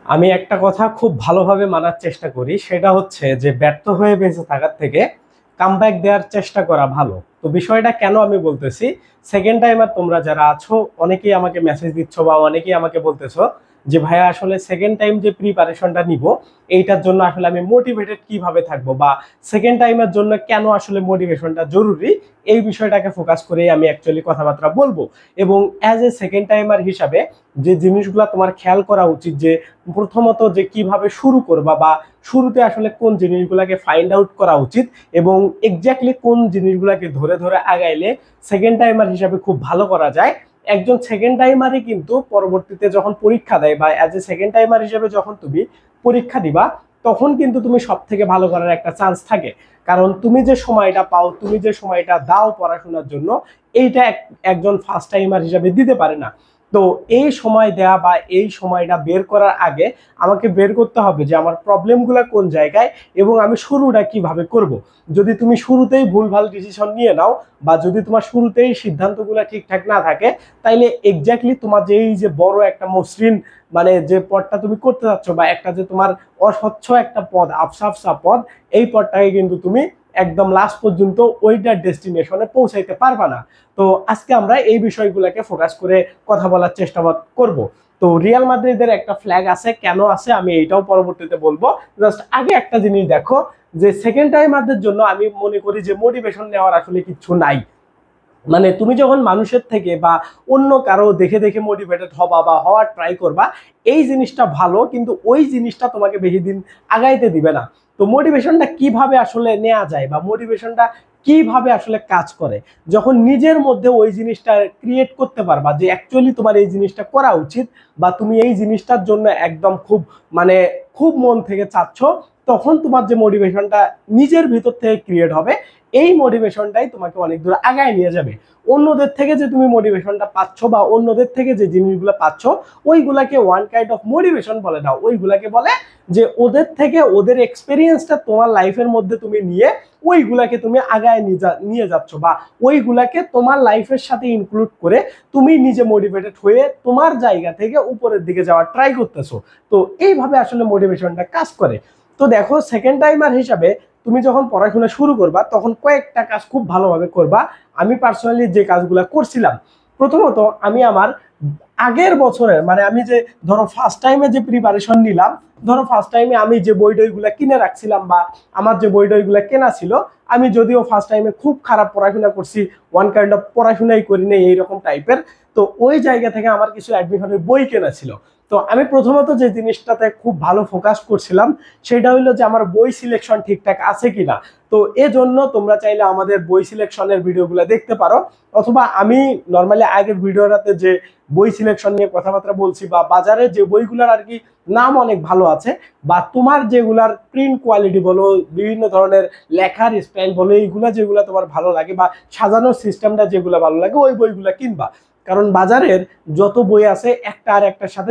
আমি একটা কথা খুব ভালোভাবে মানার চেষ্টা করি, সেটা হচ্ছে যে ব্যর্থ হয়ে বেঁচে থাকার থেকে কামব্যাক দেওয়ার চেষ্টা করা ভালো। তো বিষয়টা কেন আমি বলতেছি, সেকেন্ড টাইমার তোমরা যারা আছো অনেকেই আমাকে মেসেজ দিচ্ছ বা অনেকেই আমাকে বলতেছো যে ভাইয়া আসলে সেকেন্ড টাইম যে প্রিপারেশনটা নিব এইটার জন্য আসলে আমি মোটিভেটেড কিভাবে থাকবো, বা সেকেন্ড টাইমের জন্য কেন আসলে মোটিভেশনটা জরুরি, এই বিষয়টাকে ফোকাস করে আমি অ্যাকচুয়ালি কথাবার্তা বলবো। এবং অ্যাজ এ সেকেন্ড টাইমার হিসাবে যে জিনিসগুলো তোমার খেয়াল করা উচিত, যে প্রথমত যে কিভাবে শুরু করবা, বা শুরুতে আসলে কোন জিনিসগুলোকে ফাইন্ড আউট করা উচিত এবং এক্স্যাক্টলি কোন জিনিসগুলোকে ধরে ধরে আগাইলে সেকেন্ড টাইমার হিসাবে খুব ভালো করা যায়। একজন সেকেন্ড টাইমারই কিন্তু পরবর্তীতে যখন পরীক্ষা দেয় বা অ্যাজ এ সেকেন্ড টাইমার হিসেবে যখন তুমি পরীক্ষা দিবা, তখন কিন্তু তুমি সব থেকে ভালো করার একটা চান্স থাকে। কারণ তুমি যে সময়টা পাও, তুমি যে সময়টা দাও পড়াশোনার জন্য, এইটা একজন ফার্স্ট টাইমার হিসাবে দিতে পারে না। তো এই সময় দেয়া বা এই সময়টা বের করার আগে আমাকে বের করতে হবে যে আমার প্রবলেমগুলো কোন জায়গায় এবং আমি শুরুটা কিভাবে করব। যদি তুমি শুরুতেই ভুলভাল ডিসিশন নিয়ে নাও, বা যদি তোমার শুরুতেই সিদ্ধান্তগুলো ঠিকঠাক না থাকে, তাইলে এক্স্যাক্টলি তোমার যে এই যে বড় একটা মসৃণ মানে যে পথটা তুমি করতে যাচ্ছ, বা একটা যে তোমার অস্বচ্ছ একটা পথ, আফসা আফসা পথ, এই পথটাকে কিন্তু তুমি একদম লাস্ট পর্যন্ত ওইটার ডেস্টিনেশনে পৌঁছাইতে পারবা না। তো আজকে আমরা এই বিষয়গুলোকে ফোকাস করে কথা বলার চেষ্টা করব। তো রিয়াল মাদ্রিদের একটা ফ্ল্যাগ আছে, কেন আছে আমি এইটাও পরবর্তীতে বলবো। জাস্ট আগে একটা জিনিস দেখো, যে সেকেন্ড টাইমারদের জন্য আমি মনে করি যে মোটিভেশন নেওয়ার আসলে কিছু নাই। মানে তুমি যখন মানুষের থেকে বা অন্য কারো দেখে দেখে মোটিভেটেড হবা বা হওয়ার ট্রাই করবা, এই জিনিসটা ভালো, কিন্তু ওই জিনিসটা তোমাকে বেশি দিন আগাইতে দিবে না। তো মোটিভেশনটা কিভাবে আসলে নেওয়া যায়, বা মোটিভেশনটা কিভাবে আসলে কাজ করে, যখন নিজের মধ্যে ওই জিনিসটা ক্রিয়েট করতে পারবা যে অ্যাকচুয়ালি তোমার এই জিনিসটা করা উচিত, বা তুমি এই জিনিসটার জন্য একদম খুব মানে খুব মন থেকে চাচ্ছ, তখন তোমার যে মোটিভেশনটা নিজের ভিতর থেকে ক্রিয়েট হবে, এই মোটিভেশনটাই তোমাকে অনেক দূর আগায় নিয়ে যাবে। অন্যদের থেকে যে তুমি মোটিভেশনটা পাচ্ছ বা অন্যদের থেকে যে জিনিসগুলো পাচ্ছ, ওইগুলাকে ওয়ান কাইন্ড অফ মোটিভেশন বলে না, ওইগুলাকে বলে যে ওদের থেকে ওদের এক্সপেরিয়েন্সটা তোমার লাইফের মধ্যে তুমি নিয়ে ওইগুলাকে তুমি আগায় নিয়ে যাচ্ছ, বা ওইগুলাকে তোমার লাইফের সাথে ইনক্লুড করে তুমি নিজে মোটিভেটেড হয়ে তোমার জায়গা থেকে উপরের দিকে যাওয়ার ট্রাই করতেছো। তো এইভাবে আসলে মোটিভেশনটা কাজ করে। তো দেখো, সেকেন্ড টাইমার হিসাবে তুমি যখন পড়াশোনা শুরু করবা, তখন কয়েকটা কাজ খুব ভালোভাবে করবা। আমি পার্সোনালি যে কাজগুলো করছিলাম, প্রথমত আমি আমার আগের বছরের মানে আমি যে ধরো ফার্স্ট টাইমে যে প্রিপারেশন নিলাম, ধরো ফার্স্ট টাইমে আমি যে বই টইগুলো কিনে রাখছিলাম, বা আমার যে বই টইগুলো কেনা ছিল, আমি যদিও ফার্স্ট টাইমে খুব খারাপ পড়াশোনা করছি, ওয়ান কাইন্ড অফ পড়াশোনাই করি নেই এইরকম টাইপের, তো ওই জায়গা থেকে আমার কিছু অ্যাডমিশনের বই কেনা ছিল। তো আমি প্রথমত যে জিনিসটাতে খুব ভালো ফোকাস করছিলাম, সেটা হলো যে আমার বই সিলেকশন ঠিকঠাক আছে কিনা। তো এজন্য তোমরা চাইলে আমাদের বই সিলেকশনের ভিডিওগুলো দেখতে পারো, অথবা আমি নর্মালি আগের ভিডিওটাতে যে বই সিলেকশন নিয়ে কথাবার্তা বলছি, বা বাজারে যে বইগুলোর আর কি নাম অনেক ভালো আছে, বা তোমার যেগুলার প্রিন্ট কোয়ালিটি বলো, বিভিন্ন ধরনের লেখার স্টাইল বলো, এইগুলা যেগুলো তোমার ভালো লাগে বা সাজানোর সিস্টেমটা যেগুলো ভালো লাগে, ওই বইগুলা কিনবা। কারণ বাজারের যত বই আছে একটা আর একটার সাথে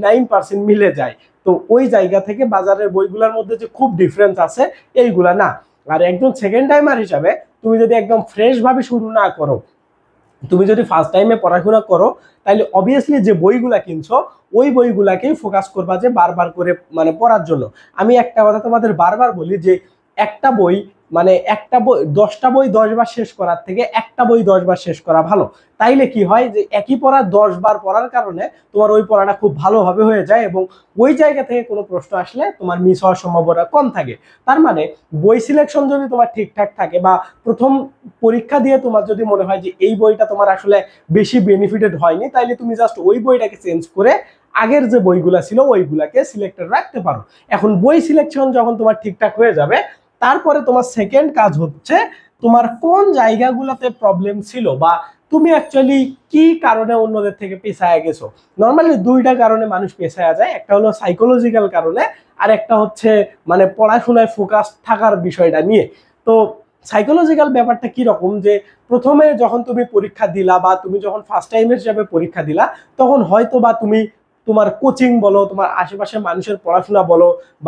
99% মিলে যায়। তো ওই জায়গা থেকে বাজারের বইগুলোর মধ্যে যে খুব ডিফারেন্স আছে, এইগুলা না। আর একজন সেকেন্ড টাইমার হিসাবে তুমি যদি একদম ফ্রেশ ভাবে শুরু না করো, তুমি যদি ফার্স্ট টাইমে পড়াশোনা করো, তাহলে অবভিয়াসলি যে বইগুলা কিনছো ওই বইগুলাকেই ফোকাস করবা যে বারবার করে মানে পড়ার জন্য। আমি একটা কথা তোমাদের বারবার বলি যে একটা বই মানে একটা বই 10টা বই 10 বার শেষ করার থেকে একটা বই 10 বার শেষ করা ভালো। তাইলে কি হয় যে একই পড়া 10 বার পড়ার কারণে তোমার ওই পড়াটা খুব ভালোভাবে হয়ে যায়, এবং ওই জায়গা থেকে কোনো প্রশ্ন আসলে তোমার মিস হওয়ার সম্ভাবনা কম থাকে। তার মানে বই সিলেকশন যদি তোমার ঠিকঠাক থাকে, বা প্রথম পরীক্ষা দিয়ে তোমার যদি মনে হয় যে এই বইটা তোমার আসলে বেশি বেনিফিটেড হয়নি, তাইলে তুমি জাস্ট ওই বইটাকে চেঞ্জ করে আগের যে বইগুলা ছিল ওইগুলাকে সিলেক্টেড রাখতে পারো। এখন বই সিলেকশন যখন তোমার ঠিকঠাক হয়ে যাবে, তারপরে তোমার সেকেন্ড কাজ হচ্ছে তোমার কোন জায়গাগুলোতে প্রবলেম ছিল, বা তুমি অ্যাকচুয়ালি কি কারণে অন্যদের থেকে পেছায় গেছো। নর্মালি দুইটা কারণে মানুষ পেছায়া যায়, একটা হলো সাইকোলজিক্যাল কারণে, আর একটা হচ্ছে মানে পড়াশোনায় ফোকাস থাকার বিষয়টা নিয়ে। তো সাইকোলজিক্যাল ব্যাপারটা কি রকম, যে প্রথমে যখন তুমি পরীক্ষা দিলা, বা তুমি যখন ফার্স্ট টাইমের হিসাবে পরীক্ষা দিলা, তখন হয়তো বা তুমি তোমার কোচিং বলো, তোমার আশেপাশে মানুষের পড়াশোনা বলো, বা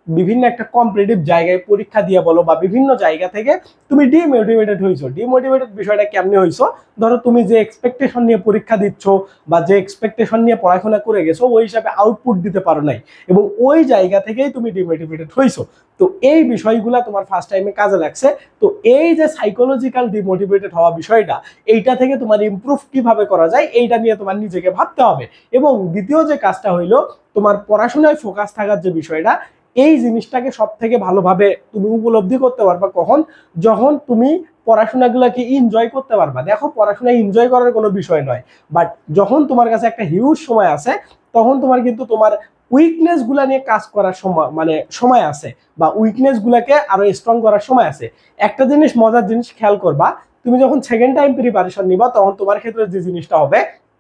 বিভিন্ন একটা কম্পিটিটিভ জায়গায় পরীক্ষা দিয়ে বলো বা বিভিন্ন জায়গা থেকে তুমি ডিমোটিভেটেড হইছো। ডিমোটিভেটেড বিষয়টা কেমনে হইছো, ধরো তুমি যে এক্সপেকটেশন নিয়ে পরীক্ষা দিচ্ছ বা যে এক্সপেকটেশন নিয়ে পড়াশোনা করে গেছো ওই হিসাবে আউটপুট দিতে পারো নাই, এবং ওই জায়গা থেকেই তুমি ডিমোটিভেটেড হইছো। তো এই বিষয়গুলা তোমার ফার্স্ট টাইমে কাজে লাগছে। তো এই যে সাইকোলজিক্যাল ডিমোটিভেটেড হওয়া বিষয়টা, এইটা থেকে তোমার ইমপ্রুভ কিভাবে করা যায় এইটা নিয়ে তোমার নিজেকে ভাবতে হবে। এবং দ্বিতীয় যে কাজটা হইলো তোমার পড়াশোনায় ফোকাস থাকার যে বিষয়টা, এই জিনিসটাকে সব থেকে ভালোভাবে তুমি উপলব্ধি করতে পারবা কখন, যখন তুমি পড়াশোনাগুলোকে এনজয় করতে পারবা। দেখো পড়াশোনা এনজয় করার কোনো বিষয় নয়, বাট যখন তোমার কাছে একটা হিউজ সময় আছে তখন তোমার কিন্তু তোমার উইকনেস গুলা নিয়ে কাজ করার সময় মানে সময় আছে, বা উইকনেস গুলাকে আরো স্ট্রং করার সময় আছে। একটা জিনিস মজার জিনিস খেয়াল করবা, তুমি যখন সেকেন্ড টাইম প্রিপারেশন নিবা তখন তোমার ক্ষেত্রে যে জিনিসটা হবে,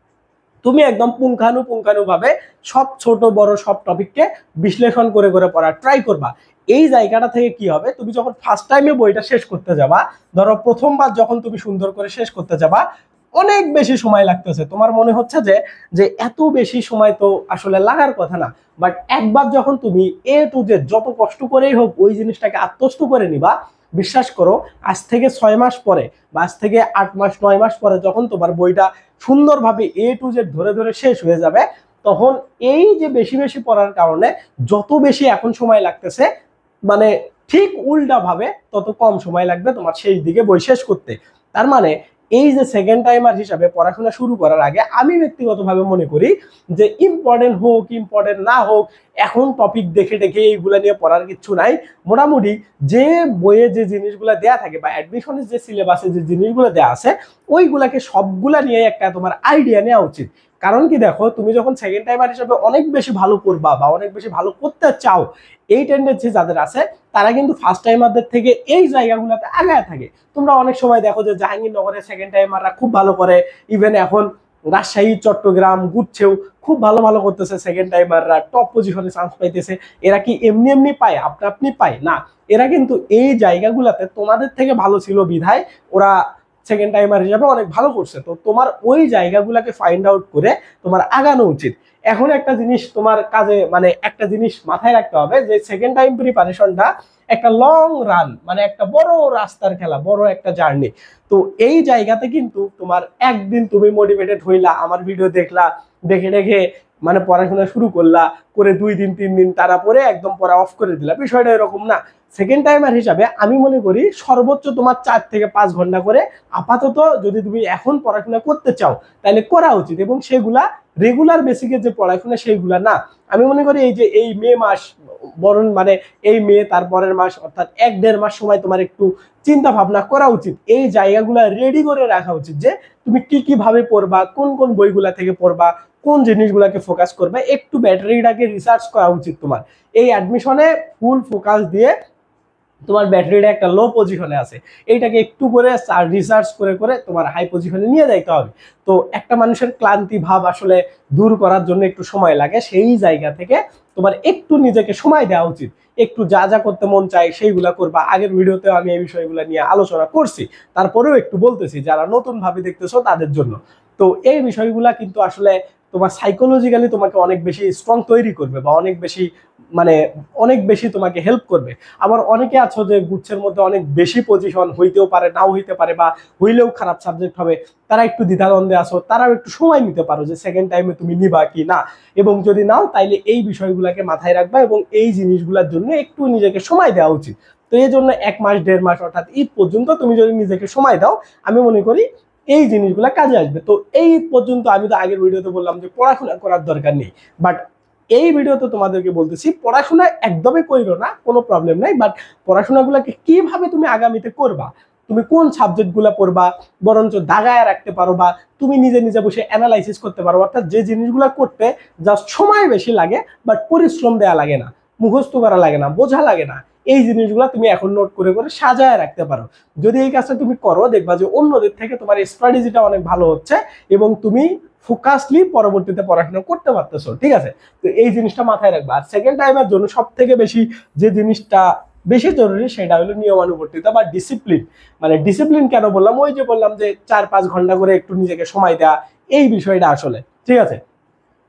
তুমি একদম পুঙ্খানুপুঙ্খানুভাবে সব ছোট বড় সব টপিককে বিশ্লেষণ করে করে পড়ার ট্রাই করবা। এই জায়গাটা থেকে কি হবে, তুমি যখন ফার্স্ট টাইমে বইটা শেষ করতে যাবা, ধরো প্রথমবার যখন তুমি সুন্দর করে শেষ করতে যাবা অনেক বেশি সময় লাগতেছে, তোমার মনে হচ্ছে যে যে এত বেশি সময় তো আসলে লাগার কথা না। বাট একবার যখন তুমি এ টু জেড যত কষ্ট করেই হোক ওই জিনিসটাকে আত্মস্থ করে নিবা, বিশ্বাস করো আজ থেকে 6 মাস পরে বা আজ থেকে 8 মাস 9 মাস পরে যখন তোমার বইটা সুন্দরভাবে এ টু জেড ধরে ধরে শেষ হয়ে যাবে, তখন এই যে বেশি বেশি পড়ার কারণে যত বেশি এখন সময় লাগতেছে, মানে ঠিক উল্টা ভাবে তত কম সময় লাগবে তোমার শেষ দিকে বই শেষ করতে। তার মানে এই যে সেকেন্ড টাইমার হিসাবে পড়াশোনা শুরু করার আগে আমি ব্যক্তিগতভাবে মনে করি যে ইম্পর্টেন্ট হোক ইম্পর্টেন্ট না হোক, এখন টপিক দেখে দেখে এইগুলা নিয়ে পড়ার কিছু নাই। মোটামুটি যে বইয়ে যে জিনিসগুলো দেয়া থাকে বা অ্যাডমিশনের যে সিলেবাসে যে জিনিসগুলো দেয়া আছে ওইগুলাকে সবগুলা নিয়ে একটা তোমার আইডিয়া নেওয়া উচিত। কারণ কি দেখো, তুমি যখন সেকেন্ড টাইমার হিসেবে অনেক বেশি ভালো করবা বা অনেক বেশি ভালো করতে চাও, এই টেন্ডেন্সি যাদের আছে তারা কিন্তু ফার্স্ট টাইমারদের থেকে এই জায়গাগুলোতে আগায় থাকে। তোমরা অনেক সময় দেখো যে জাহাঙ্গীরনগরের সেকেন্ড টাইমাররা খুব ভালো করে, ইভেন এখন রাজশাহী চট্টগ্রাম গুচ্ছেও খুব ভালো ভালো করতেছে সেকেন্ড টাইমাররা, টপ পজিশনে চান্স পাইতেছে। এরা কি এমনি এমনি পায়, আপনা আপনি পায় না, এরা কিন্তু এই জায়গাগুলোতে তোমাদের থেকে ভালো ছিল বিধায় ওরা সেকেন্ড টাইমার হিসাবে অনেক ভালো করছে। তো তোমার ওই জায়গাগুলোকে ফাইন্ড আউট করে তোমার আগানো উচিত। এখন একটা জিনিস তোমার কাজে মানে একটা জিনিস মাথায় রাখতে হবে যে সেকেন্ড টাইম প্রিপারেশনটা একটা লং রান, মানে একটা বড় রাস্তার খেলা, বড় একটা জার্নি। তো এই জায়গাতে কিন্তু তোমার একদিন তুমি মোটিভেটেড হইলা, আমার ভিডিও দেখলা, দেখে দেখে মানে পড়াশোনা শুরু করলা, করে 2 দিন 3 দিন তারা পরে একদম পড়া অফ করে দিলা, বিষয়টা এরকম না। সেকেন্ড টাইমার হিসাবে আমি মনে করি সর্বোচ্চ তোমার 4 থেকে 5 ঘন্টা করে আপাতত যদি তুমি এখন পড়াশোনা করতে চাও তাহলে করা উচিত, এবং সেগুলা রেগুলার বেসিকে যে পড়াশোনা সেইগুলা না। আমি মনে করি এই যে এই মে মাস, বরং মানে এই মে তারপরের মাস অর্থাৎ 1-1.5 মাস সময় তোমার একটু চিন্তা ভাবনা করা উচিত, এই জায়গাগুলা রেডি করে রাখা উচিত যে তুমি কি কি ভাবে পড়বা, কোন কোন বইগুলা থেকে পড়বা, কোন জিনিসগুলোকে ফোকাস করবে, একটু ব্যাটারিটাকে রিসার্চ করা উচিত তোমার। এই অ্যাডমিশনে ফুল ফোকাস দিয়ে তোমার ব্যাটারিটা একটা লো পজিশনে আছে, এইটাকে একটু করে রিসার্চ করে করে তোমার হাই পজিশনে নিয়ে যাইতে হবে। তো একটা মানুষের ক্লান্তি ভাব আসলে দূর করার জন্য একটু সময় লাগে, সেই জায়গা থেকে তোমার একটু নিজেকে সময় দেওয়া উচিত, একটু যা যা করতে মন চায় সেইগুলা করবা। আগের ভিডিওতে আমি এই বিষয়গুলো নিয়ে আলোচনা করছি, তারপরেও একটু বলতেছি যারা নতুন ভাবে দেখতেছো তাদের জন্য। তো এই বিষয়গুলা কিন্তু আসলে তোমার সাইকোলজিক্যালি তোমাকে অনেক বেশি স্ট্রং তৈরি করবে বা অনেক বেশি মানে অনেক বেশি তোমাকে হেল্প করবে। আবার অনেকে আছো যে গুচ্ছের মধ্যে অনেক বেশি পজিশন হইতেও পারে, নাও হইতে পারে, বা হইলেও খারাপ সাবজেক্ট হবে, তারা একটু দ্বিধাদ্বন্দ্বে আছো, তারাও একটু সময় নিতে পারো যে সেকেন্ড টাইমে তুমি নিবা কি না, এবং যদি নাও তাইলে এই বিষয়গুলোকে মাথায় রাখবা এবং এই জিনিসগুলোর জন্য একটু নিজেকে সময় দেওয়া উচিত। তো এই জন্য 1 মাস 1.5 মাস অর্থাৎ ঈদ পর্যন্ত তুমি যদি নিজেকে সময় দাও, আমি মনে করি এই জিনিসগুলো কাজে আসবে। তো এই পর্যন্ত আমি তো আগের ভিডিওতে বললাম যে পড়াশোনা করার দরকার নেই, বাট এই ভিডিওতে তোমাদেরকে বলতেছি পড়াশোনা একদমই কইরো না, কোনো প্রবলেম নাই, বাট পড়াশোনাগুলোকে কিভাবে তুমি আগামীতে করবা, তুমি কোন সাবজেক্টগুলো পড়বা বরঞ্চ দাগায় রাখতে পারো, বা তুমি নিজে নিজে বসে অ্যানালাইসিস করতে পারো, অর্থাৎ যে জিনিসগুলো করতে জাস্ট সময় বেশি লাগে বাট পরিশ্রম দেওয়া লাগে না, মুখস্থ করা লাগে না, বোঝা লাগে না, এই জিনিসগুলো তুমি এখন নোট করে করে সাজায় রাখতে পারো। যদি এই কাজটা তুমি করো দেখবা যে অন্যদের থেকে তোমার স্ট্র্যাটেজিটা অনেক ভালো হচ্ছে এবং তুমি ফোকাসলি পরবর্তীতে পড়াশোনা করতে পারতেছো, ঠিক আছে? তো এই জিনিসটা মাথায় রাখবা। আর সেকেন্ড টাইমের জন্য সব থেকে বেশি যে জিনিসটা বেশি জরুরি সেটা হলো নিয়মানুবর্তিতা বা ডিসিপ্লিন। মানে ডিসিপ্লিন কেন বললাম, ওই যে বললাম যে 4-5 ঘন্টা করে একটু নিজেকে সময় দেওয়া, এই বিষয়টা আসলে, ঠিক আছে?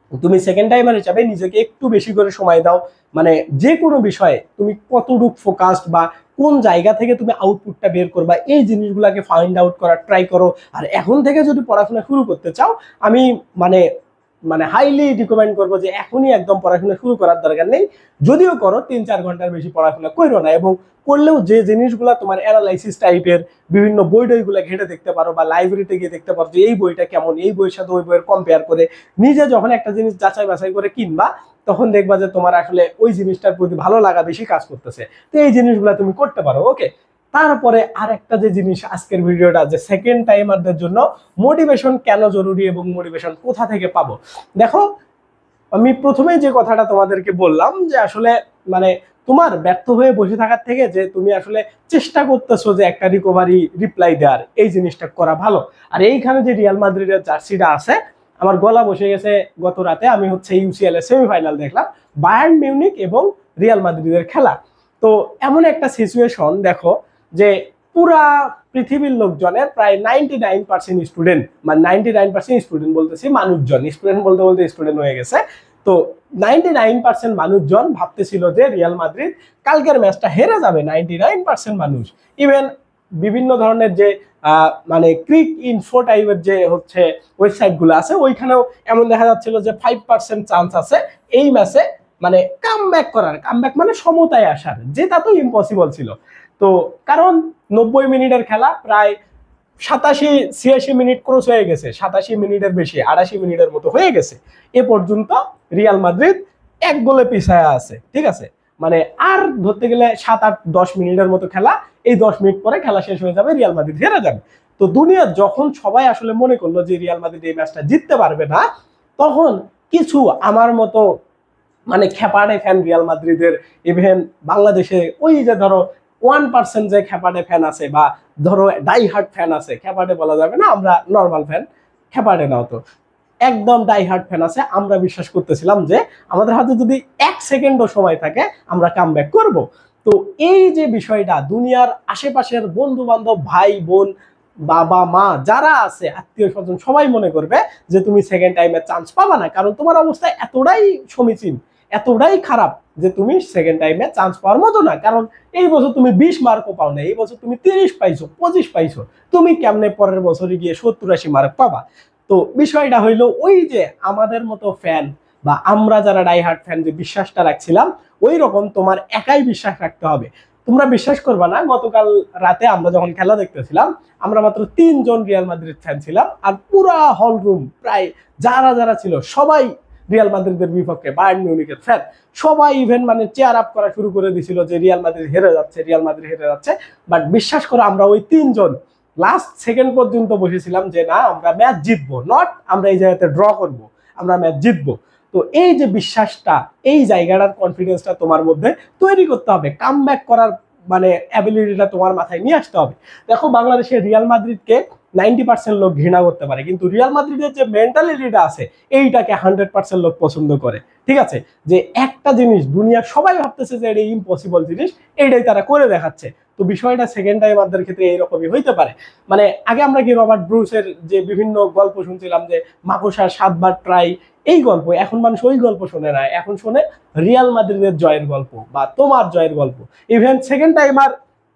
তুমি সেকেন্ড টাইমার হিসাবে নিজেকে একটু বেশি করে সময় দাও, মানে যে কোনো বিষয়ে তুমি কতটুক ফোকাসড বা কোন জায়গা থেকে তুমি আউটপুটটা বের করবা এই জিনিসগুলোকে ফাইন্ড আউট করার ট্রাই করো। আর এখন থেকে যদি পড়াশোনা শুরু করতে চাও, আমি মানে মানে হাইলি রিকমেন্ড করবো যে এখনই একদম পড়াশোনা শুরু করার দরকার নেই। যদিও করো 3-4 ঘন্টার বেশি পড়াশোনা করো না, এবং করলেও যে জিনিসগুলো তোমার অ্যানালাইসিস টাইপের বিভিন্ন বই টইগুলো ঘেটে দেখতে পারো বা লাইব্রেরিতে গিয়ে দেখতে পারো যে এই বইটা কেমন, এই বইয়ের সাথে ওই বইয়ের কম্পেয়ার করে নিজে যখন একটা জিনিস যাচাই বাছাই করে কিনবা, তখন দেখবা যে তোমার আসলে ওই জিনিসটার প্রতি ভালো লাগা বেশি কাজ করতেছে। তো এই জিনিসগুলো তুমি করতে পারো। ওকে, তারপরে আর একটা যে জিনিস আজকের ভিডিওটা, যে সেকেন্ড টাইমারদের জন্য মোটিভেশন কেন জরুরি এবং মোটিভেশন কোথা থেকে পাবো। দেখো, আমি প্রথমে যে কথাটা তোমাদেরকে বললাম যে আসলে মানে তোমার ব্যর্থ হয়ে বসে থাকার থেকে যে তুমি আসলে চেষ্টা করতেছো যে একটা রিকভারি রিপ্লাই দেওয়ার, এই জিনিসটা করা ভালো। আর এইখানে যে রিয়াল মাদ্রিদের জার্সিটা আছে, আমার গলা বসে গেছে গত রাতে। আমি হচ্ছে ইউসিএল এর সেমিফাইনাল দেখলাম, বায়ার্ন মিউনিক এবং রিয়াল মাদ্রিদের খেলা। তো এমন একটা সিচুয়েশন দেখো যে পুরা পৃথিবীর লোকজনের প্রায় 99% স্টুডেন্ট, মানে 99% স্টুডেন্ট বলতেছি, মানুষজন, স্টুডেন্ট বলতে বলতে স্টুডেন্ট হয়ে গেছে। তো 99% মানুষজন ভাবতেছিল যে রিয়াল মাদ্রিদ কালকের ম্যাচটা হেরে যাবে। 99% মানুষ, ইভেন বিভিন্ন ধরনের যে মানে ক্রিক ইনফো টাইপের যে হচ্ছে ওয়েবসাইট গুলো আছে, ওইখানেও এমন দেখা যাচ্ছিল যে 5% চান্স আছে এই ম্যাচে মানে কামব্যাক করার। কামব্যাক মানে সমতায় আসার, যেটা তো ইম্পসিবল ছিল। তো কারণ 90 মিনিটের খেলা, প্রায় 87-86 মিনিট ক্রস হয়ে গেছে, 87 মিনিটের বেশি, 88 মিনিটের মতো হয়ে গেছে। এ পর্যন্ত রিয়াল মাদ্রিদ 1 গোলে পিছায়া আছে, ঠিক আছে। মানে আর ধরতে গেলে 7-8-10 মিনিটের মতো খেলা, এই 10 মিনিট পরে খেলা শেষ হয়ে যাবে, রিয়াল মাদ্রিদ হেরে যাবে। তো দুনিয়া যখন সবাই আসলে মনে করলো যে রিয়াল মাদ্রিদ এই ম্যাচটা জিততে পারবে না, তখন কিছু আমার মতো মানে খেপাড়ে ফ্যান রিয়াল মাদ্রিদের, ইভেন বাংলাদেশে ওই যে ধরো 1% যে খেপাড়ে ফ্যান আছে, বা ধরো ডাই হার্ট ফ্যান আছে, খেপাড়ে বলা যাবে না, আমরা নর্মাল ফ্যান, খেপাড়ে নাও তো, একদম ডাই হার্ট ফ্যান আছে। আমরা বিশ্বাস করতেছিলাম যে আমাদের হাতে যদি 1 সেকেন্ডও সময় থাকে আমরা কামব্যাক করব। তো এই যে বিষয়টা, দুনিয়ার আশেপাশের বন্ধু বান্ধব, ভাই বোন, বাবা মা যারা আছে, আত্মীয় স্বজন, সবাই মনে করবে যে তুমি সেকেন্ড টাইমে চান্স পাবা না, কারণ তোমার অবস্থা এতটাই সমীচীন, এতটাই খারাপ যে তুমি সেকেন্ড টাইমে চান্স পাওয়ার মতো না। কারণ এই বছর তুমি 20 মার্কও পাও না, এই বছর তুমি 30 পাইছো, 25 পাইছো, তুমি কেমনে পরের বছরে গিয়ে 70-80 মার্ক পাবা। তো বিষয়টা হইলো ওই যে আমাদের মতো ফ্যান বা আমরা যারা ডাইহার্ট ফ্যান যে বিশ্বাসটা রাখছিলাম, ওই রকম তোমার একাই বিশ্বাস রাখতে হবে। তোমরা বিশ্বাস করবা না, গতকাল রাতে আমরা যখন খেলা দেখতেছিলাম, আমরা মাত্র 3 জন রিয়াল মাদ্রিদ ফ্যান ছিলাম, আর পুরা হল রুম প্রায় যারা যারা ছিল সবাই রিয়াল মাদ্রিদের বিপক্ষে, বায়ার্ন মিউনিখের ফ্যান। সবাই ইভেন মানে চেয়ার আপ করা শুরু করে দিছিল যে রিয়াল মাদ্রিদ হেরে যাচ্ছে, রিয়াল মাদ্রিদ হেরে যাচ্ছে। বাট বিশ্বাস করো, আমরা ওই 3 জন লাস্ট সেকেন্ড পর্যন্ত বসেছিলাম যে না, আমরা ম্যাচ জিতবো, নট আমরা এই জায়গাতে ড্র করব, আমরা ম্যাচ জিতবো। তো এই যে বিশ্বাসটা, এই জায়গাটার কনফিডেন্সটা তোমার মধ্যে তৈরি করতে হবে, কামব্যাক করার মানে অ্যাবিলিটিটা তোমার মাথায় নিয়ে আসতে হবে। দেখো, বাংলাদেশের রিয়াল মাদ্রিদকে 90% লোক ঘৃণা করতে পারে, কিন্তু রিয়াল মাদ্রিদের যে মেন্টালিটিটা আছে এইটাকে 100% লোক পছন্দ করে। ঠিক আছে, যে একটা জিনিস দুনিয়ার সবাই ভাবতেছে যে এটা ইম্পসিবল জিনিস, এইটাই তারা করে দেখাচ্ছে। তো বিষয়টা সেকেন্ড টাইমারদের ক্ষেত্রে এইরকমই হইতে পারে। মানে আগে আমরা কি রবার্ট ব্রুসের যে বিভিন্ন গল্প শুনছিলাম যে মাকড়সার 7 বার ট্রাই, এই গল্প, এখন মানুষ ওই গল্প শোনে না, এখন শোনে রিয়াল মাদ্রিদের জয়ের গল্প বা তোমার জয়ের গল্প। ইভেন সেকেন্ড টাইমার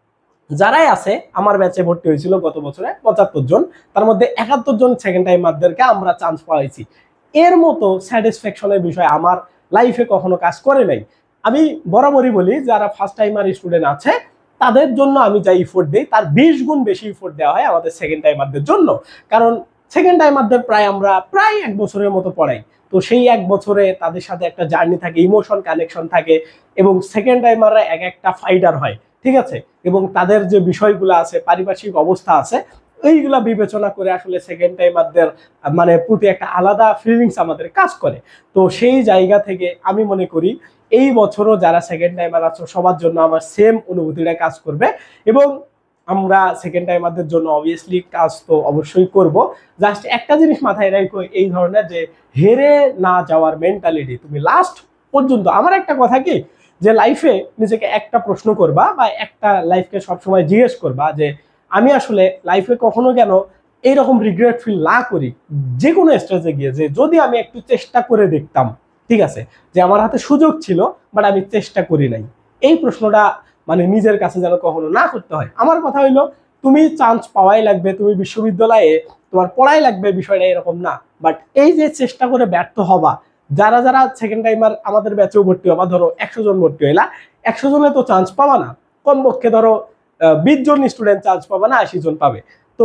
যারাই আছে, আমার ব্যাচে ভর্তি হয়েছিল গত বছরে 75 জন, তার মধ্যে 71 জন সেকেন্ড টাইমারদেরকে আমরা চান্স পাওয়াইছি। এর মতো স্যাটিসফ্যাকশনের বিষয় আমার লাইফে কখনো কাজ করে নাই। আমি বরাবরই বলি, যারা ফার্স্ট টাইমার স্টুডেন্ট আছে তাদের জন্য আমি যা ইফোর্ট দিই তার 20 গুণ বেশি ইফোর্ট দেওয়া হয় আমাদের সেকেন্ড টাইমারদের জন্য। কারণ সেকেন্ড টাইমারদের আমরা প্রায় 1 বছরের মতো পড়াই। তো সেই 1 বছরে তাদের সাথে একটা জার্নি থাকে, ইমোশন কানেকশন থাকে, এবং সেকেন্ড টাইমাররা এক একটা ফাইটার হয়, ঠিক আছে। এবং তাদের যে বিষয়গুলো আছে, পারিপার্শ্বিক অবস্থা আছে, এইগুলা বিবেচনা করে আসলে সেকেন্ড টাইমারদের মানে প্রতি একটা আলাদা ফিলিংস আমাদের কাজ করে। তো সেই জায়গা থেকে আমি মনে করি এই বছরও যারা সেকেন্ড টাইমার আছে সবার জন্য আমার সেম অনুভূতিটা কাজ করবে, এবং আমরা সেকেন্ড টাইমারদের জন্য অবভিয়াসলি কাজ তো অবশ্যই করব। জাস্ট একটা জিনিস মাথায় রাখো, এই ধরনের যে হেরে না যাওয়ার মেন্টালিটি, তুমি লাস্ট পর্যন্ত, আমার একটা কথা কি, যে লাইফে নিজেকে একটা প্রশ্ন করবা বা একটা লাইফকে সবসময় জিজ্ঞেস করবা যে আমি আসলে লাইফে কখনো কেন এইরকম রিগ্রেট ফিল না করি যে কোনো স্টেজে গিয়ে, যে যদি আমি একটু চেষ্টা করে দেখতাম, ঠিক আছে, যে আমার হাতে সুযোগ ছিল বাট আমি চেষ্টা করি নাই, এই প্রশ্নটা মানে নিজের কাছে যেন কখনো না করতে হয়। আমার কথা হইলো তুমি চান্স পাওয়াই লাগবে, তুমি বিশ্ববিদ্যালয়ে তোমার পড়াই লাগবে, বিষয়টা এরকম না। বাট এই যে চেষ্টা করে ব্যর্থ হবা, যারা যারা সেকেন্ড টাইমার আমাদের ব্যাচেও ভর্তি হবা, ধরো 100 জন ভর্তি হইলা, 100 জনে তো চান্স পাবা না, কমপক্ষে ধরো 20 জন স্টুডেন্ট চান্স পাবা না, 80 জন পাবে। তো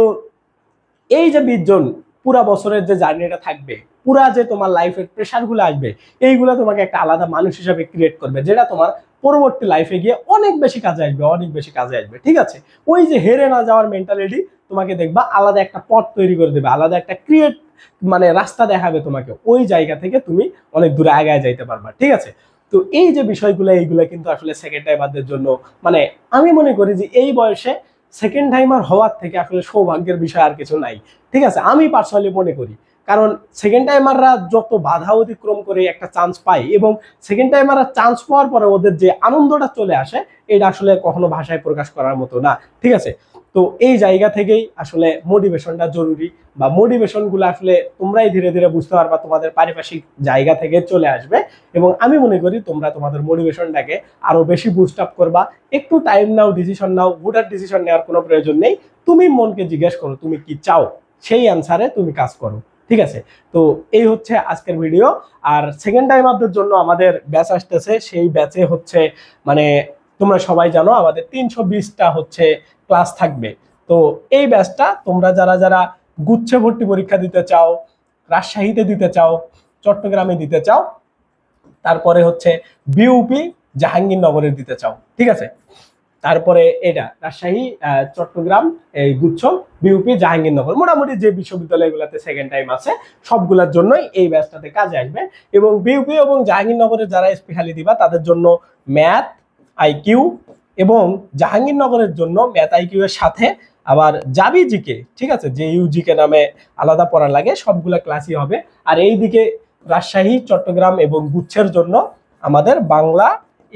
এই যে 20 জন পুরা বছরের যে জার্নিটা থাকবে, পুরা যে তোমার লাইফের প্রেশারগুলো আসবে, এইগুলো তোমাকে একটা আলাদা মানুষ হিসাবে ক্রিয়েট করবে, যেটা তোমার পরবর্তী লাইফে গিয়ে অনেক বেশি কাজে আসবে, অনেক বেশি কাজে আসবে, ঠিক আছে। ওই যে হেরে না যাওয়ার মেন্টালিটি তোমাকে দেখবা আলাদা একটা পথ তৈরি করে দেবে, আলাদা একটা ক্রিয়েট মানে রাস্তা দেখাবে তোমাকে, ওই জায়গা থেকে তুমি অনেক দূরে আগায় যাইতে পারবা, ঠিক আছে। তো এই যে বিষয়গুলো, এইগুলো কিন্তু আসলে সেকেন্ড টাইমারদের জন্য মানে আমি মনে করি যে এই বয়সে সেকেন্ড টাইমার হওয়ার থেকে আসলে সৌভাগ্যের বিষয় আর কিছু নাই, ঠিক আছে, আমি পার্সোনালি মনে করি। কারণ সেকেন্ড টাইমাররা যত বাধা অতিক্রম করে একটা চান্স পায়, এবং সেকেন্ড টাইমাররা চান্স পাওয়ার পরে ওদের যে আনন্দটা চলে আসে, এটা আসলে কখনো ভাষায় প্রকাশ করার মতো না, ঠিক আছে। তো এই জায়গা থেকেই আসলে মোটিভেশনটা জরুরি, বা মোটিভেশনগুলো আসলে তোমরাই ধীরে ধীরে বুঝতে পারবা, তোমাদের পারিপার্শ্বিক জায়গা থেকে চলে আসবে। এবং আমি মনে করি তোমরা তোমাদের মোটিভেশনটাকে আরো বেশি বুস্ট আপ করবা। একটু টাইম নাও, ডিসিশন নাও, হুটার ডিসিশন নেওয়ার কোনো প্রয়োজন নেই। তুমি মনকে জিজ্ঞেস করো তুমি কি চাও, সেই অ্যান্সারে তুমি কাজ করো, ঠিক আছে। তো এই হচ্ছে আজকের ভিডিও। আর সেকেন্ড টাইমারদের জন্য আমাদের ব্যাচ আসতেছে, সেই ব্যাচে হচ্ছে মানে তোমরা সবাই জানো আমাদের 320টা হচ্ছে ক্লাস থাকবে। তো এই ব্যাচটা তোমরা যারা যারা গুচ্ছে ভর্তি পরীক্ষা দিতে চাও, রাজশাহীতে দিতে চাও, চট্টগ্রামে দিতে চাও, তারপরে হচ্ছে বিউপি জাহাঙ্গীরনগরে দিতে চাও, ঠিক আছে, তারপরে এটা রাজশাহী, চট্টগ্রাম, এই গুচ্ছ, বিউপি, জাহাঙ্গীরনগর, মোটামুটি যে বিশ্ববিদ্যালয়গুলোতে সেকেন্ড টাইম আছে সবগুলোর জন্যই এই ব্যাচটাতে কাজে আসবে। এবং বিউপি এবং জাহাঙ্গীরনগরে যারা স্পেশালি দিবা তাদের জন্য ম্যাথ আইকিউ, এবং জাহাঙ্গীরনগরের জন্য ম্যাথ আইকিউ এর সাথে আবার জাবি জিকে, ঠিক আছে, যে ইউজিকে নামে আলাদা পড়া লাগে, সবগুলা ক্লাসই হবে। আর এইদিকে রাজশাহী, চট্টগ্রাম এবং গুচ্ছের জন্য আমাদের বাংলা,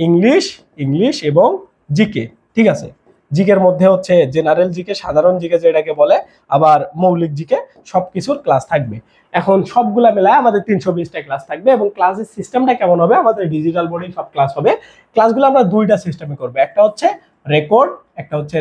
ইংলিশ এবং জিকে, ঠিক আছে। জিকের মধ্যে হচ্ছে জেনারেল জিকে, সাধারণ জিকে যেটাকে বলে, আবার মৌলিক জিকে, সবকিছুর ক্লাস থাকবে। এখন সবগুলা মেলায় আমাদের 320টা ক্লাস থাকবে। এবং ক্লাসের সিস্টেমটা কেমন হবে, আমাদের ডিজিটাল বোর্ডে সব ক্লাস হবে। ক্লাসগুলো আমরা দুইটা সিস্টেমে করবো, একটা হচ্ছে রেকর্ড, একটা হচ্ছে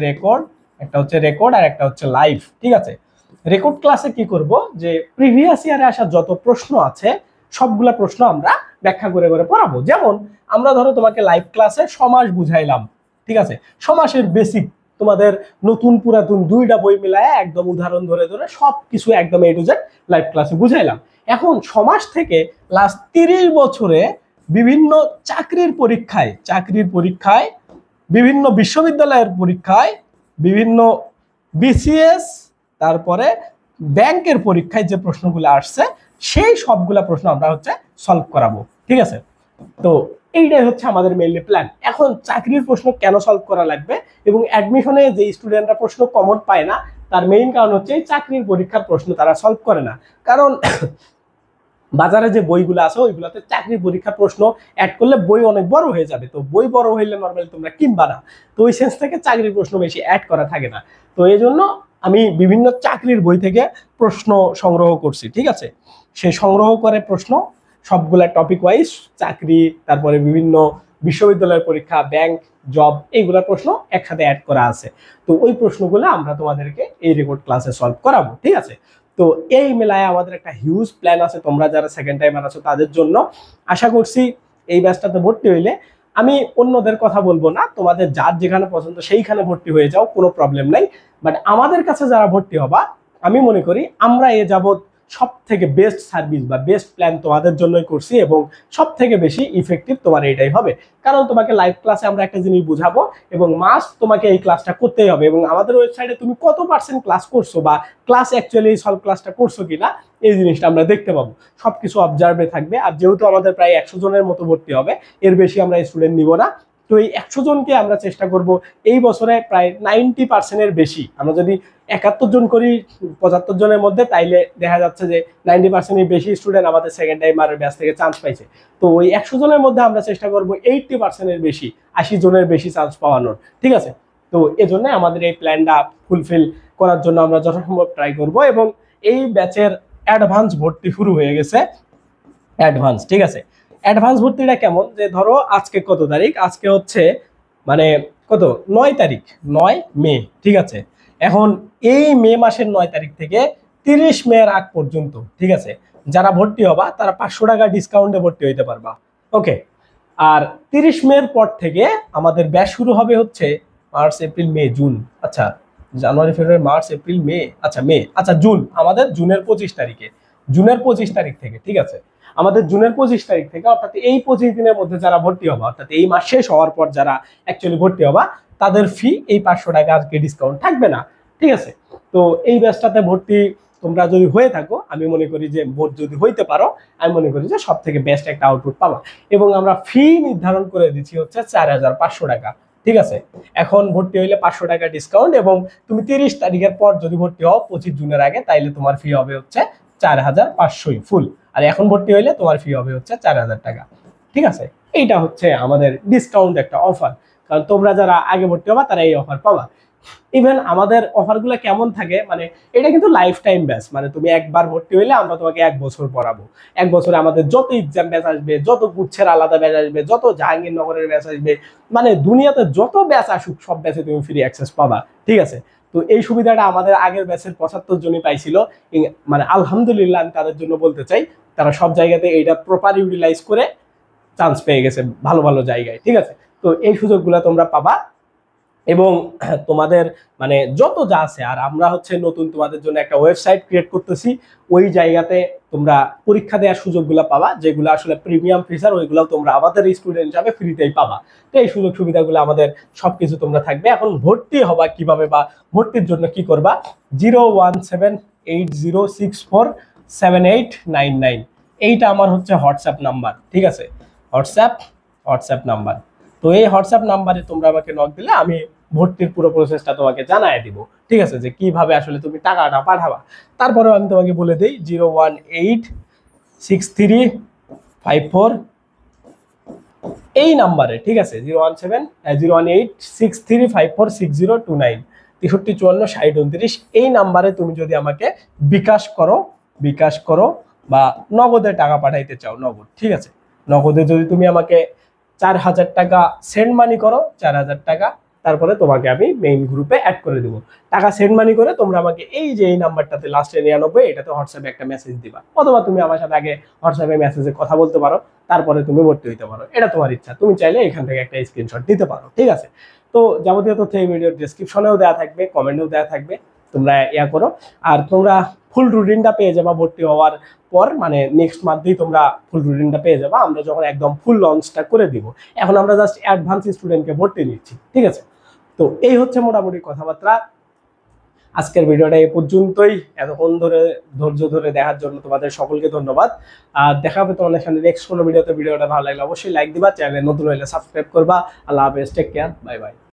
রেকর্ড আর একটা হচ্ছে লাইভ, ঠিক আছে। রেকর্ড ক্লাসে কি করব, যে প্রিভিয়াস ইয়ারে আসা যত প্রশ্ন আছে সবগুলা প্রশ্ন আমরা ব্যাখ্যা করে করে পড়াবো। যেমন আমরা ধরো তোমাকে লাইভ ক্লাসে সমাস বুঝাইলাম, ঠিক আছে, সমাসের বেসিক তোমাদের নতুন পুরাতন দুইটা বই মিলায় একদম উদাহরণ ধরে ধরে সবকিছু একদম এ টু জেড লাইভ ক্লাসে বুঝাইলাম। এখন সমাস থেকে লাস্ট 30 বছরে বিভিন্ন চাকরির পরীক্ষায়, বিভিন্ন বিশ্ববিদ্যালয়ের পরীক্ষায়, বিভিন্ন বিসিএস, তারপরে ব্যাংকের পরীক্ষায় যে প্রশ্নগুলো আসছে সেই সবগুলা প্রশ্ন আমরা হচ্ছে সলভ করাবো, ঠিক আছে। তো এইটাই হচ্ছে আমাদের মেইনলি প্ল্যান। এখন চাকরির প্রশ্ন কেন সলভ করা লাগবে, এবং অ্যাডমিশনে যে স্টুডেন্টরা প্রশ্ন কমন পায় না, তার মেইন কারণ হচ্ছে চাকরির পরীক্ষার প্রশ্ন তারা সলভ করে না। কারণ বাজারে যে বইগুলো আছে ওইগুলোতে চাকরির পরীক্ষার প্রশ্ন অ্যাড করলে বই অনেক বড় হয়ে যাবে, তো বই বড় হইলে নর্মালি তোমরা কিনবা না, তো ওই সেন্স থেকে চাকরির প্রশ্ন বেশি অ্যাড করা থাকে না। তো এই জন্য আমি বিভিন্ন চাকরির বই থেকে প্রশ্ন সংগ্রহ করছি, ঠিক আছে। সেই সংগ্রহ করে প্রশ্ন সবগুলা টপিক ওয়াইজ, চাকরি, তারপরে বিভিন্ন বিশ্ববিদ্যালয়ের পরীক্ষা, ব্যাংক, জব, এইগুলা প্রশ্ন একসাথে অ্যাড করা আছে। তো ওই প্রশ্নগুলো আমরা তোমাদেরকে এই রেকর্ড ক্লাসে সলভ করাবো, ঠিক আছে। তো এই মেলায় আমাদের একটা হিউজ প্ল্যান আছে, তোমরা যারা সেকেন্ড টাইমার আছো তাদের জন্য। আশা করছি এই ব্যাচটাতে ভর্তি হইলে, আমি অন্যদের কথা বলবো না, তোমাদের যার যেখানে পছন্দ সেইখানে ভর্তি হয়ে যাও, কোনো প্রবলেম নাই। বাট আমাদের কাছে যারা ভর্তি হবা, আমি মনে করি আমরা এ যাবৎ সব থেকে বেস্ট সার্ভিস বা বেস্ট প্ল্যান তোমাদের জন্যই করছি, এবং সব থেকে বেশি ইফেক্টিভ তোমার এটাই হবে। কারণ তোমাকে লাইভ ক্লাসে আমরা একটা জিনিস বুঝাবো, এবং মাস্ট তোমাকে এই ক্লাসটা করতেই হবে। এবং আমাদের ওয়েবসাইটে তুমি কত % ক্লাস করছো, বা ক্লাস অ্যাকচুয়ালি সলভ ক্লাসটা করছো কিনা, এই জিনিসটা আমরা দেখতে পাবো। সবকিছু অবজার্ভে থাকবে। আর যেহেতু আমাদের প্রায় 100 জনের মতো ভর্তি হবে, এর বেশি আমরা স্টুডেন্ট নিব না। তো এই 100 জনকে আমরা চেষ্টা করব এই বছরে প্রায় 90% বেশি, আমরা যদি 71 জন করি 75 জনের মধ্যে, তাইলে দেখা যাচ্ছে যে 90% বেশি স্টুডেন্ট আমাদের সেকেন্ড টাইমারের ব্যাচ থেকে চান্স পাইছে। তো ওই 100 জনের মধ্যে আমরা চেষ্টা করব 80% বেশি, 80 জনের বেশি চান্স পাওয়ানোর, ঠিক আছে। তো এজন্য আমাদের এই প্ল্যানটা ফুলফিল করার জন্য আমরা যথাসম্ভব ট্রাই করব। এবং এই ব্যাচের অ্যাডভান্স ভর্তি শুরু হয়ে গেছে। অ্যাডভান্স, ঠিক আছে। অ্যাডভান্স ভর্তিটা কেমন, যে ধরো আজকে কত তারিখ, আজকে হচ্ছে মানে কত 9 তারিখ, 9 মে, ঠিক আছে। এখন এই মে মাসের 9 তারিখ থেকে 30 মে এর আগ পর্যন্ত, ঠিক আছে, যারা ভর্তি হবা তারা 500 টাকা ডিসকাউন্টে ভর্তি হইতে পারবা। ওকে। আর 30 মে এর পর থেকে আমাদের ব্যাচ শুরু হবে হচ্ছে মার্চ এপ্রিল মে জুন, আচ্ছা জানুয়ারি ফেব্রুয়ারি মার্চ এপ্রিল মে, আচ্ছা মে, আচ্ছা জুন, আমাদের জুনের 25 তারিখে, জুনের 25 তারিখ থেকে, ঠিক আছে। আমাদের জুনের 25 তারিখ থেকে, অর্থাৎ এই 25 দিনের মধ্যে যারা ভর্তি হবা, অর্থাৎ এই মাস শেষ হওয়ার পর যারা অ্যাকচুয়ালি ভর্তি হবা, তাদের ফি এই 500 টাকা আজকে ডিসকাউন্ট থাকবে না, ঠিক আছে। তো এই ব্যাচটাতে ভর্তি তোমরা যদি হয়ে থাকো, আমি মনে করি যে ভোট যদি হইতে পারো, আমি মনে করি যে সব থেকে বেস্ট একটা আউটপুট পাবা। এবং আমরা ফি নির্ধারণ করে দিচ্ছি হচ্ছে 4500 টাকা, ঠিক আছে। এখন ভর্তি হইলে 500 টাকা ডিসকাউন্ট, এবং তুমি 30 তারিখের পর যদি ভর্তি হও 25 জুনের আগে, তাইলে তোমার ফি হবে হচ্ছে 4500 ফুল। আর এখন ভর্তি হইলে তোমার ফি হবে হচ্ছে 4000 টাকা, ঠিক আছে। এইটা হচ্ছে আমাদের ডিসকাউন্ট একটা অফার, কারণ তোমরা যারা আগে ভর্তি হবা তারা এই অফার পাবা। ইভেন আমাদের অফারগুলো কেমন থাকে, মানে এটা কিন্তু লাইফ টাইম ব্যাচ, মানে তুমি একবার ভর্তি হইলে আমরা তোমাকে 1 বছর পড়াবো। 1 বছরে আমাদের যত এক্সাম ব্যাচ আসবে, যত গুচ্ছের আলাদা ব্যাচ আসবে, যত জাহাঙ্গীরনগরের ব্যাচ আসবে, মানে দুনিয়াতে যত ব্যাচ আসুক সব ব্যাচে তুমি ফ্রি অ্যাক্সেস পাবা, ঠিক আছে। তো এই সুবিধাটা আমাদের আগের ব্যাচের 75 জনই পাইছিল, মানে আলহামদুলিল্লাহ আমি তাদের জন্য বলতে চাই, তারা সব জায়গাতে এইটা প্রপার ইউটিলাইজ করে চান্স পেয়ে গেছে ভালো ভালো জায়গায়, ঠিক আছে। তো এই সুযোগগুলো তোমরা পাবা। এবং তোমাদের মানে যত যা আছে, আর আমরা হচ্ছে নতুন তোমাদের জন্য একটা ওয়েবসাইট ক্রিয়েট করতেছি, ওই জায়গাতে তোমরা পরীক্ষা দেওয়ার সুযোগগুলো পাবা, যেগুলো আসলে প্রিমিয়াম ফিচার, ওইগুলো তোমরা আমাদের স্টুডেন্ট হিসাবে ফ্রিতেই পাবা। তো এই সুযোগ সুবিধাগুলো আমাদের সবকিছু তোমরা থাকবে। এখন ভর্তি হবা কিভাবে বা ভর্তির জন্য কি করবা, 01780647899, এইটা আমার হচ্ছে হোয়াটসঅ্যাপ নাম্বার, ঠিক আছে। WhatsApp number. তো এই হোয়াটসঅ্যাপ নাম্বারে তোমরা আমাকে নক দিলে আমি ভর্তির পুরো প্রসেসটা তোমাকে জানায় দিব, ঠিক আছে, যে কিভাবে আসলে তুমি টাকাটা পাঠাবা। তারপরেও আমি তোমাকে বলে দিই 0186354 এই নাম্বারে, ঠিক আছে, 01863546029 63546029, এই নাম্বারে তুমি যদি আমাকে বিকাশ করো বা নগদে টাকা পাঠাইতে চাও, নগদ, ঠিক আছে। নগদে যদি তুমি আমাকে 4000 টাকা সেন্ড মানি করো, 4000 টাকা, তারপরে তোমাকে আমি মেইন গ্রুপে অ্যাড করে দিব। টাকা সেন্ড মানি করে তোমরা আমাকে এই যে এই নাম্বারটাতে লাস্টে 99, এটাতে হোয়াটসঅ্যাপে একটা মেসেজ দিবা, অথবা তুমি আমার সাথে আগে হোয়াটসঅ্যাপে মেসেজে কথা বলতে পারো, তারপরে তুমি ভর্তি হইতে পারো, এটা তোমার ইচ্ছা। তুমি চাইলে এখান থেকে একটা স্ক্রিনশট দিতে পারো, ঠিক আছে। তো যাবতীয় তথ্য এই ভিডিওর ডেসক্রিপশনেও দেওয়া থাকবে, কমেন্টেও দেওয়া থাকবে, তোমরা ইয়া করো। আর তোমরা ফুল রুটিনটা পেয়ে যাবা ভর্তি হওয়ার পর, মানে নেক্সট মান্থেই তোমরা ফুল রুটিনটা পেয়ে যাবা, আমরা যখন একদম ফুল লঞ্চটা করে দিব। এখন আমরা জাস্ট অ্যাডভান্স স্টুডেন্টকে ভর্তি নিচ্ছি, ঠিক আছে। তো এই হচ্ছে মোটামুটি কথাবার্তা। আজকের ভিডিওটা এই পর্যন্তই। এতক্ষণ ধরে ধৈর্য ধরে দেখার জন্য তোমাদের সকলকে ধন্যবাদ। আর দেখা হবে তোমাদের সামনে নেক্সট কোনো ভিডিওতে। ভিডিওটা ভালো লাগলে অবশ্যই লাইক দিবা, চ্যানেলে নতুন হলে সাবস্ক্রাইব করবা। আল্লাহ হাফেজ, টেক কেয়ার, বাই বাই।